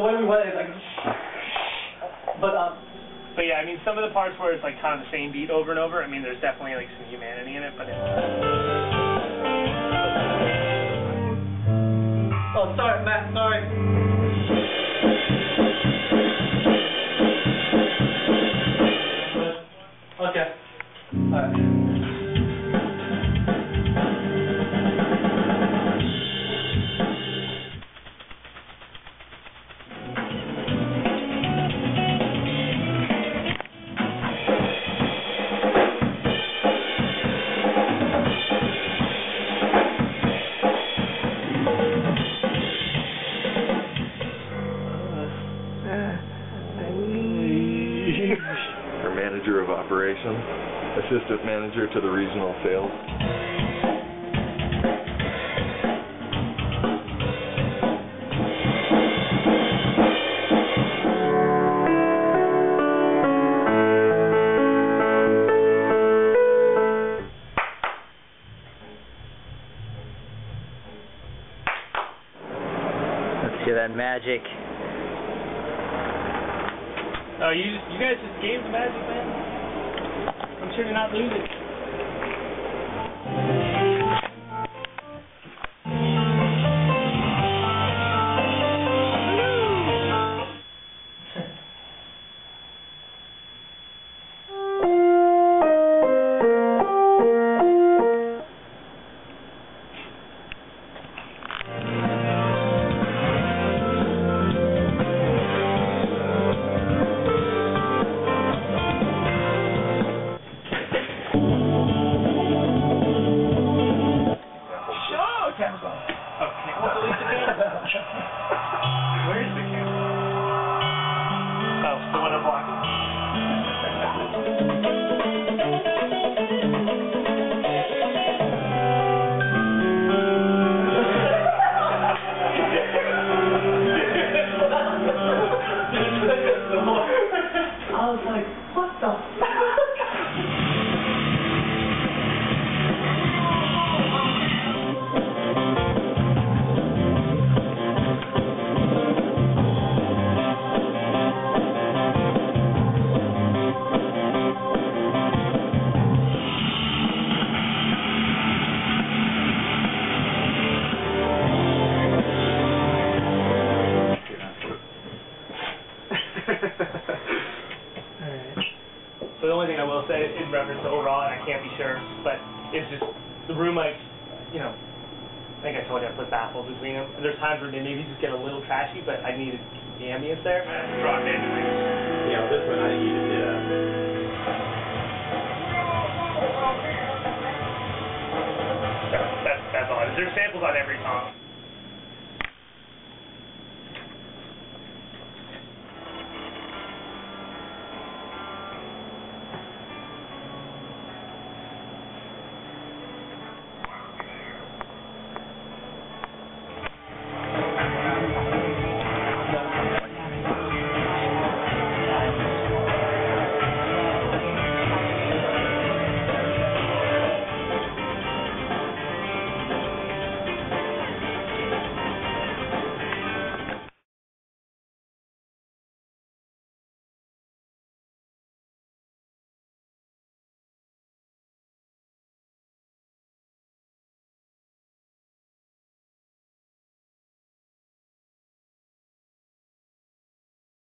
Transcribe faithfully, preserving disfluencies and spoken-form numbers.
way we went is like, but um. But yeah, I mean, some of the parts where it's like kind of the same beat over and over. I mean, there's definitely like some humanity in it, but it's. Oh, sorry, Matt. Sorry. Okay. All right. Our manager of operations, assistant manager to the regional sales. Let's hear that magic. Oh, you you guys just gave the magic, man. I'm sure you're not losing. Where's the camera? Oh, the one I'm blocking. I was like, what the fuck? So the only thing I will say in reference to overall, and I can't be sure, but it's just the room, like, you know, I think I told you I put baffles between them. And there's times where they maybe just get a little trashy, but I needed the ambience there. Drop in. Yeah, this one I think you just did a... That's, that's, that's all. There's samples on every song.